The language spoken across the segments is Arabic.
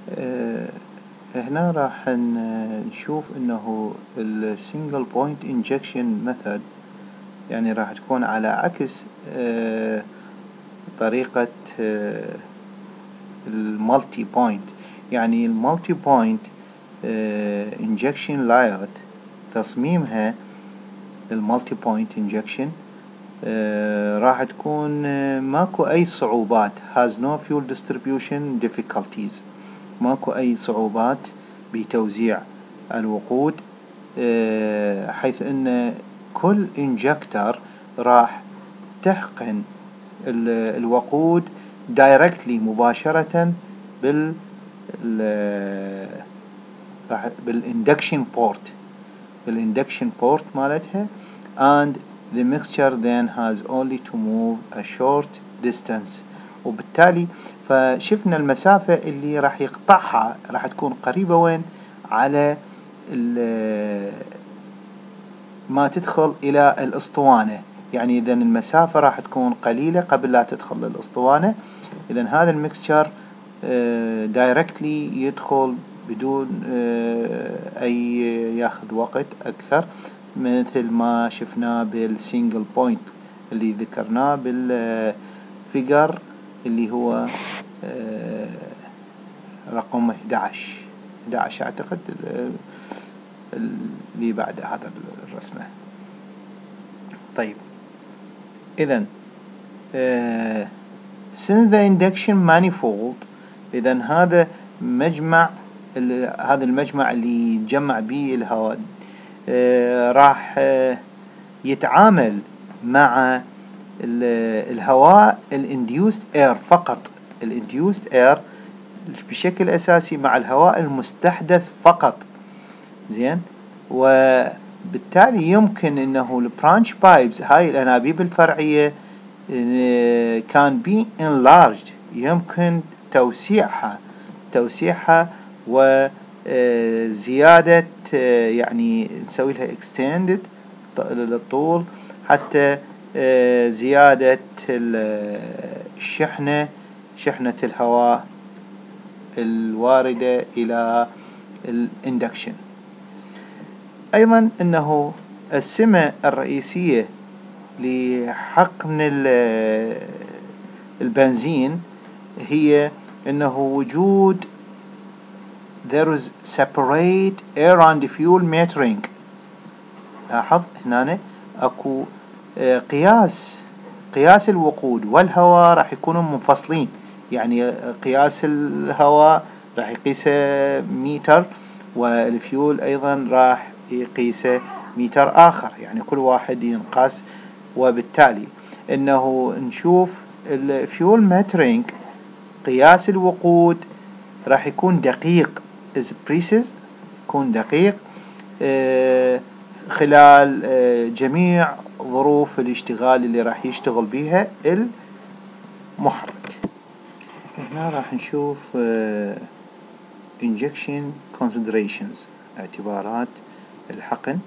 هنا راح نشوف انه السنجل بوينت انجكشن ميثود يعني راح تكون على عكس طريقة المالتي بوينت. يعني المالتي بوينت انجكشن لايت تصميمها المالتي بوينت انجكشن راح تكون ماكو اي صعوبات has no fuel distribution difficulties، ماكو اي صعوبات بتوزيع الوقود، حيث ان كل انجكتر راح تحقن الوقود دايركتلي مباشرة بالاندكشن بورت مالتها and the mixture then has only to move a short distance. وبالتالي فشفنا المسافة اللي راح يقطعها راح تكون قريبة وين على ما تدخل إلى الأسطوانة. يعني إذا المسافة راح تكون قليلة قبل لا تدخل للأسطوانة، إذا هذا الميكستشر دايركتلي يدخل بدون أي ياخذ وقت أكثر، مثل ما شفناه بالسينجل بوينت اللي ذكرناه بالفيجر اللي هو رقم 11 أعتقد اللي بعد هذا الرسمة. طيب إذن since the induction manifold، إذن هذا المجمع اللي يتجمع به الهواء راح يتعامل مع الهواء الانديوست اير فقط، الانديوست اير بشكل أساسي مع الهواء المستحدث فقط. زين، وبالتالي يمكن انه البرانش بايبز هاي الانابيب الفرعية كان بي enlarged، يمكن توسيعها وزيادة يعني نسوي لها extended للطول حتى زيادة شحنة الهواء الواردة إلى الاندكشن. أيضا أنه السمة الرئيسية لحقن البنزين هي أنه وجود there is separate air and fuel metering. لاحظ هنا أكو قياس الوقود والهواء راح يكونوا منفصلين. يعني قياس الهواء راح يقيسه متر، والفيول أيضا راح يقيسه متر آخر، يعني كل واحد ينقاس. وبالتالي إنه نشوف الفيول مترينج قياس الوقود راح يكون دقيق is precise، يكون دقيق خلال جميع ظروف الاشتغال اللي راح يشتغل بيها المحرك. هنا راح نشوف injection considerations، اعتبارات الحقن.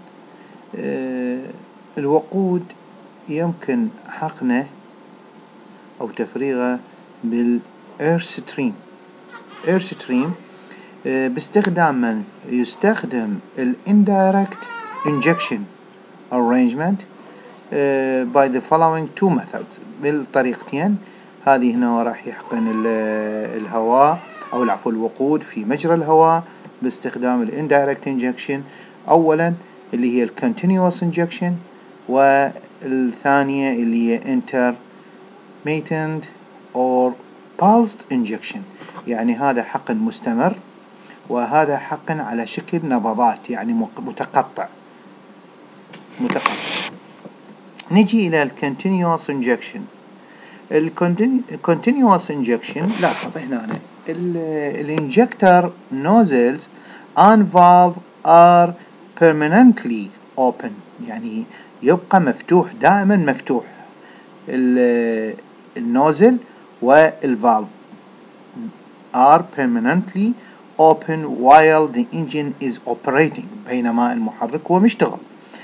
الوقود يمكن حقنه أو تفريغه بالإير ستريم باستخدام من يستخدم الانdirect injection arrangement by the following two methods، بالطريقتين هذه. هنا راح يحقن الهواء أو العفو الوقود في مجرى الهواء باستخدام الانdirect injection، أولا اللي هي continuous injection، والثانية اللي هي intermittent or pulsed injection. يعني هذا حقن مستمر وهذا حقن على شكل نبضات، يعني متقطع. نجي إلى continuous injection. continuous injection لاحظ هنا الانجكتر nozzles and valve are permanently open، يعني يبقى مفتوح دائما مفتوح. النوزل والفالف are permanently open while the engine is operating، بينما المحرك هو مشتغل.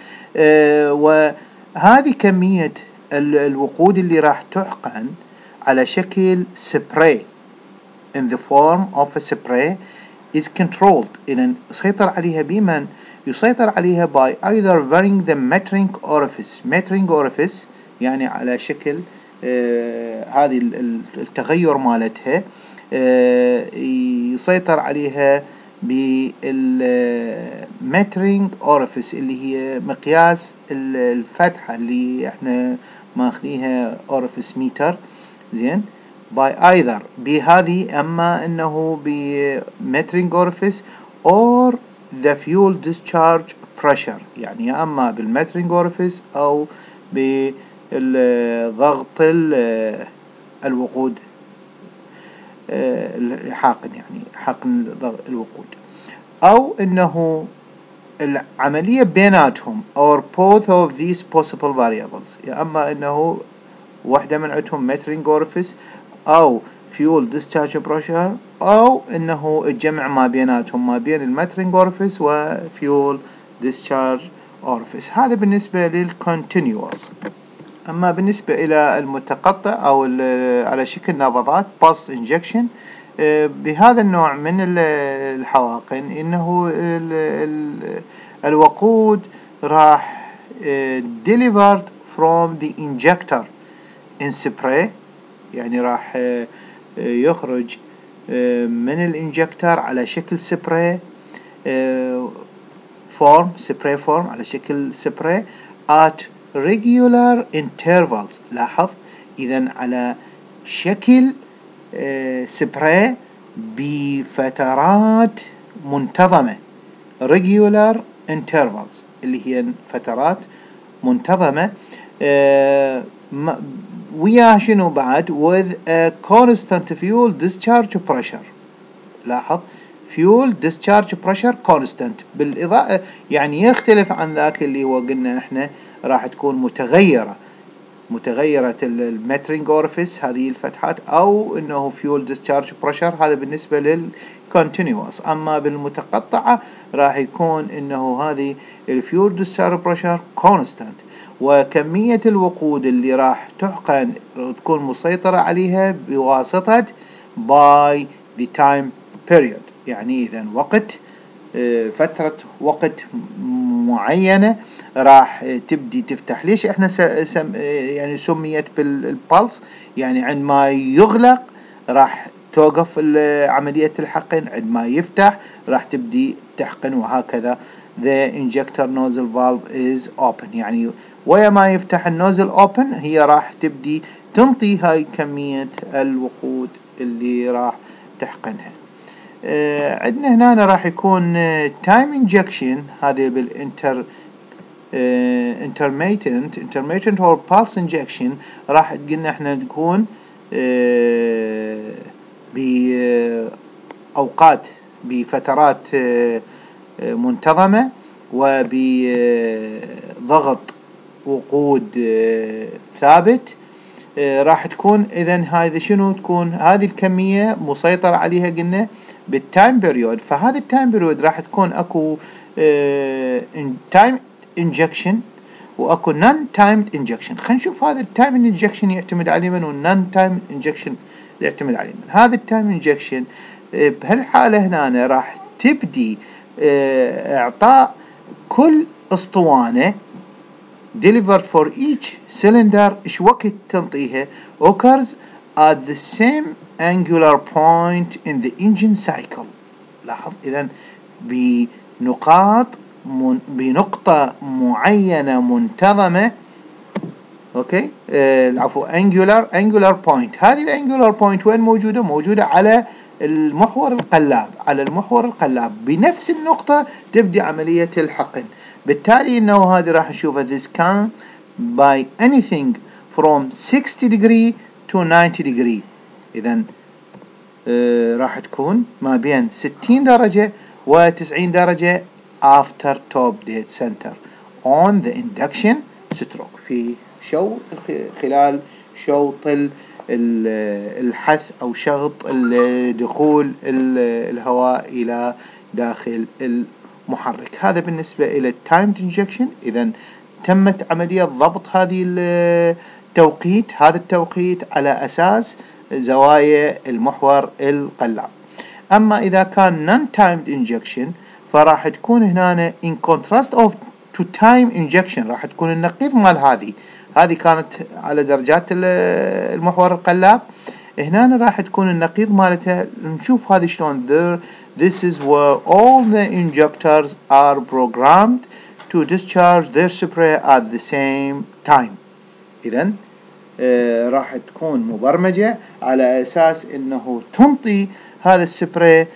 وهذه كمية الوقود اللي راح تحقن على شكل سبراي، in the form of a spray is controlled. إذا سيطر عليها بمن؟ يسيطر عليها by either varying the metering orifice. metering orifice يعني على شكل هذه التغير مالتها، يسيطر عليها بالمترينج اوريفيس اللي هي مقياس الفتحة اللي احنا ماخذيها اوريفيس ميتر. زين، باي ايذر بهذه، اما انه بمترينج اوريفيس اور ذا فيول ديسشارج بريشر، يعني يا اما بالمترينج اوريفيس او بالضغط الوقود، حاقن، يعني حقن الوقود، او انه العملية بيناتهم or both of these possible variables، يا اما انه واحدة من عندهم metering orifice او fuel discharge pressure، او انه الجمع ما بيناتهم، ما بين المترينج orifice و fuel discharge orifice. هذا بالنسبة للcontinuous. اما بالنسبة الى المتقطع او على شكل نبضات pulse injection، بهذا النوع من الحواقن انه الوقود راح delivered from the injector in spray، يعني راح يخرج من الانجكتر على شكل سبراي form، سبراي form على شكل سبراي at regular intervals. لاحظ إذن على شكل سبراي بفترات منتظمة، regular intervals اللي هي فترات منتظمة، ويا شنو بعد with a constant fuel discharge pressure. لاحظ fuel discharge pressure constant، بالإضافة يعني يختلف عن ذاك اللي هو قلنا احنا راح تكون متغيرة المترينج اوريفيس هذه الفتحات، او انه fuel discharge pressure، هذا بالنسبة للكونتينيوس. اما بالمتقطعة راح يكون انه هذه الفيول discharge pressure constant، وكمية الوقود اللي راح تحقن تكون مسيطرة عليها بواسطة by the time period، يعني إذا وقت فترة وقت معينة راح تبدي تفتح. ليش احنا يعني سميت بالبلس؟ يعني عندما يغلق راح توقف عملية الحقن، عندما يفتح راح تبدي تحقن، وهكذا. the injector nozzle valve is open، يعني ويا ما يفتح النوزل open هي راح تبدي تنطي هاي كمية الوقود اللي راح تحقنها. عندنا هنا راح يكون time injection، هذه بالانتر intermittent or pulse injection، راح قلنا احنا نكون بأوقات بفترات منتظمة وبضغط وقود ثابت. راح تكون اذا هذه شنو تكون؟ هذه الكمية مسيطر عليها قلنا بالتايم بيريود. فهذا التايم بيريود راح تكون اكو تايم انجكشن واكو نون تايم انجكشن. خلينا نشوف هذا التايم انجكشن يعتمد على من، والنون تايم انجكشن يعتمد على من. هذا التايم انجكشن بهالحالة هنا راح تبدي اعطاء كل اسطوانة delivered for each cylinder ايش وقت تنطيها occurs at the same angular point in the engine cycle. لاحظ اذا بنقطة معينة منتظمة، اوكي، العفو angular point. هذه الانجولار بوينت وين موجودة؟ موجودة على المحور القلاب، بنفس النقطة تبدي عملية الحقن. بالتالي انه هذه راح نشوفها this can by anything from 60 degree to 90 degree. اذا راح تكون ما بين 60 درجة و 90 درجة after top dead center on the induction stroke، في خلال شوط الحث او شغط دخول الهواء الى داخل المحرك. هذا بالنسبة الى التايمد انجكشن. اذا تمت عملية ضبط هذه التوقيت، هذا التوقيت على اساس زوايا المحور القلاب. أما إذا كان non-timed injection فراح تكون هنا in contrast of to time injection، راح تكون النقيض مال هذه كانت على درجات المحور القلاب، هنا راح تكون النقيض مالتها. نشوف هذه شلون. This is where all the injectors are programmed to discharge their spray at the same time. إذن راح تكون مبرمجة على أساس إنه تنطي هذا السبراي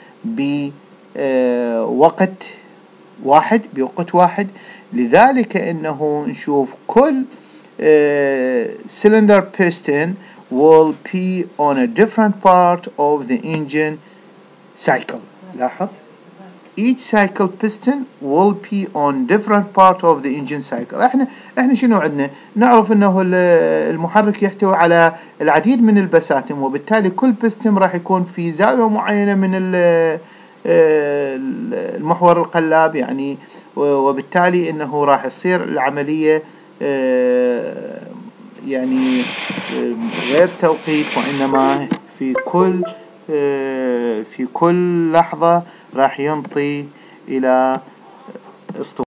بوقت واحد. لذلك إنه نشوف كل cylinder piston will be on a different part of the engine cycle. لاحظ each cycle piston will be on different part of the engine cycle. احنا شنو عندنا؟ نعرف انه المحرك يحتوي على العديد من البساتم، وبالتالي كل بستم راح يكون في زاوية معينة من المحور القلاب يعني، وبالتالي انه راح يصير العملية يعني غير توقيت، وإنما في كل لحظة راح ينطي إلى